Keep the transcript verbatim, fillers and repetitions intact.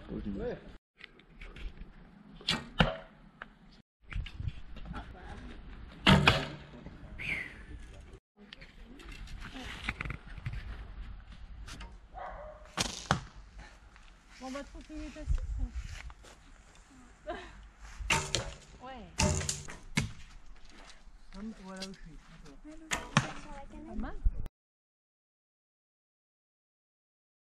Ouais. Bon, on va te continuer ta six. Ouais. Voilà où je suis. Pas mal.